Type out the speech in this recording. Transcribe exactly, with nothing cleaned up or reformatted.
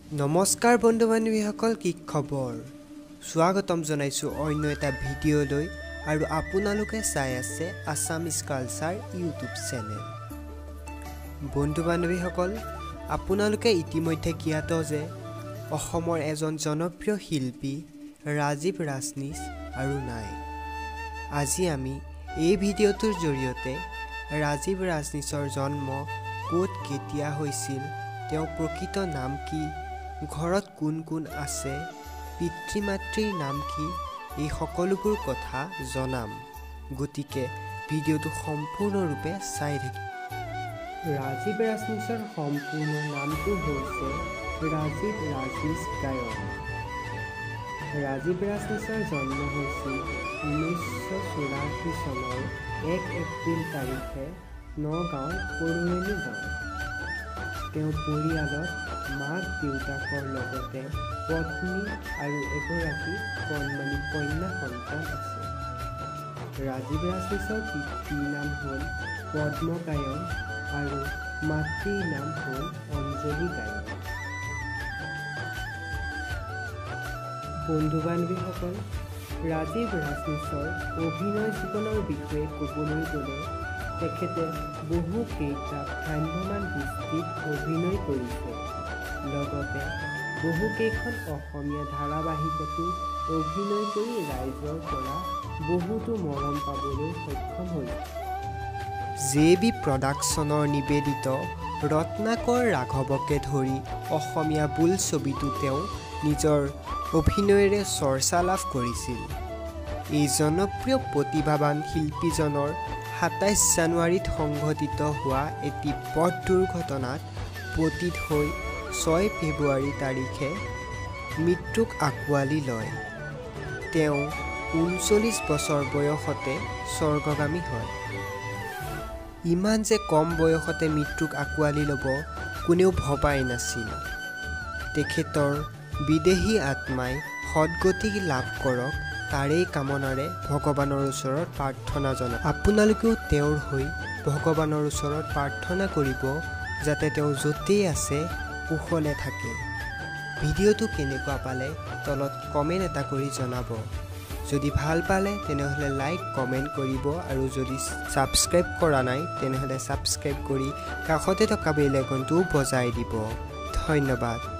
নমস্কাৰ বন্ধু বান্ধৱীসকল, কি খবৰ? স্বাগতম জনাইছো অন্য এটা ভিডিঅ'লৈ আৰু আপোনালোকে চাই আছে আছামিজ কালচাৰ ইউটিউব চেনেল। বন্ধু বান্ধৱীসকল, আপোনালোকে ইতিমধ্যে জ্ঞাত যে অসমৰ এজন জনপ্ৰিয় শিল্পী ৰাজীৱ ৰাজনীশ আৰু নাই। আজি আমি এই ভিডিঅ'টোৰ জৰিয়তে ৰাজীৱ ৰাজনীশৰ জন্ম ক'ত কেতিয়া হৈছিল, তেওঁৰ প্ৰকৃত নাম কি, ঘৰত কোন কোন আছে, পিতৃ মাতৃৰ নাম কি, এই সকলোবোৰ কথা জনাম। গতিকে ভিডিঅ'টো সম্পূৰ্ণৰূপে চাই থাকিব। ৰাজীৱ ৰাজনীশৰ সম্পূৰ্ণ নামটো হৈছে ৰাজীৱ ৰাজনীশ গায়ন। ৰাজীৱ ৰাজনীশৰ জন্ম হৈছিল ঊনৈছশ চৌৰাশী চনৰ এক এপ্ৰিল তাৰিখে নগাঁৱৰ পৰুৱনী গাঁৱত। তেওঁ পৰিয়ালত মাক দেউতাকৰ লগতে পত্নী আৰু এগৰাকী কণমানি কন্যা সন্তান আছে। ৰাজীৱ ৰাজনীশৰ পিতৃৰ নাম হ'ল পদ্ম গায়ন আৰু মাতৃৰ নাম হ'ল অঞ্জলি গায়ন। বন্ধু বান্ধৱীসকল, ৰাজীৱ ৰাজনীশৰ অভিনয় জীৱনৰ বিষয়ে ক'বলৈ গ'লে তেখেতে বহু কেইটা ভ্ৰাম্যমান দৃষ্টিত অভিনয় কৰিছে, লগতে বহুকেইখন অসমীয়া ধাৰাবাহিকতো অভিনয় কৰি ৰাইজৰ পৰা বহুতো মৰম পাবলৈ সক্ষম হৈছে। জে বি প্ৰডাকশ্যনৰ নিবেদিত ৰত্নাকৰ ৰাঘৱকে ধৰি অসমীয়া বোলছবিতো তেওঁ নিজৰ অভিনয়েৰে চৰ্চা লাভ কৰিছিল। এই জনপ্ৰিয় প্ৰতিভাৱান শিল্পীজনৰ সাতাইছ জানুৱাৰীত সংঘটিত হোৱা এটি পথ দুৰ্ঘটনাত পতিত হৈ ছয় ফেব্ৰুৱাৰী তাৰিখে মৃত্যুক আঁকোৱালি লয়। তেওঁ ঊনচল্লিছ বছৰ বয়সতে স্বৰ্গগামী হয়। ইমান যে কম বয়সতে মৃত্যুক আঁকোৱালি ল'ব কোনেও ভবাই নাছিল। তেখেতৰ বিদেহী আত্মাই সদগতি লাভ কৰক, তাৰেই কামনাৰে ভগৱানৰ ওচৰত প্ৰাৰ্থনা জনাওক। আপোনালোকেও তেওঁৰ হৈ ভগৱানৰ ওচৰত প্ৰাৰ্থনা কৰিব যাতে তেওঁ য'তেই আছে কুশলে থাকে। ভিডিঅ'টো কেনেকুৱা পালে তলত কমেণ্ট এটা কৰি জনাব। যদি ভাল পালে তেনেহ'লে লাইক কমেণ্ট কৰিব, আৰু যদি ছাবস্ক্ৰাইব কৰা নাই তেনেহ'লে ছাবস্ক্ৰাইব কৰি কাষতে থকা বেল আইকনটোও বজাই দিব। ধন্যবাদ।